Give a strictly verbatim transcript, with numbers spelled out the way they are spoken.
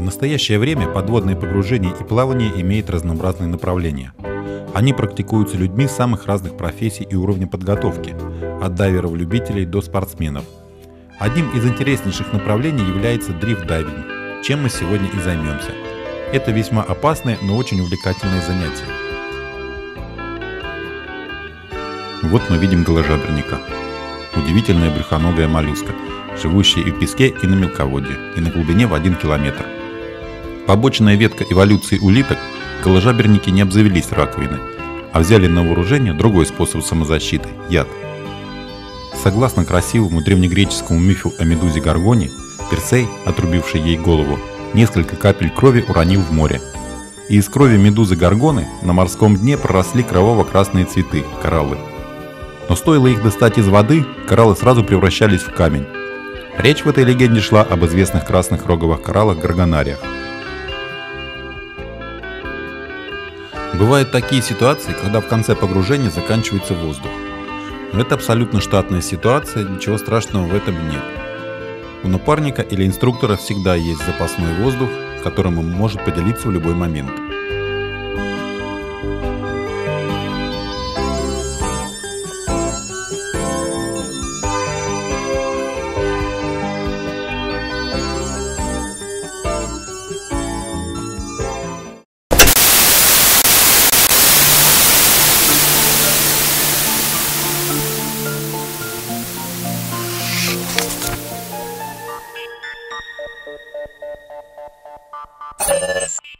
настоящее время подводное погружение и плавание имеют разнообразные направления. Они практикуются людьми самых разных профессий и уровней подготовки, от дайверов-любителей до спортсменов. Одним из интереснейших направлений является дрифт-дайвинг, чем мы сегодня и займемся. Это весьма опасное, но очень увлекательное занятие. Вот мы видим голожаберника. Удивительная брюхоногая моллюска, живущая и в песке, и на мелководье, и на глубине в один километр. Побочная ветка эволюции улиток, голожаберники не обзавелись раковиной, а взяли на вооружение другой способ самозащиты – яд. Согласно красивому древнегреческому мифу о медузе Горгоне, Персей, отрубивший ей голову, несколько капель крови уронил в море. И из крови медузы Горгоны на морском дне проросли кроваво-красные цветы – кораллы. Но стоило их достать из воды, кораллы сразу превращались в камень. Речь в этой легенде шла об известных красных роговых кораллах горгонариях. Бывают такие ситуации, когда в конце погружения заканчивается воздух. Но это абсолютно штатная ситуация, ничего страшного в этом нет. У напарника или инструктора всегда есть запасной воздух, которым он может поделиться в любой момент. Yes.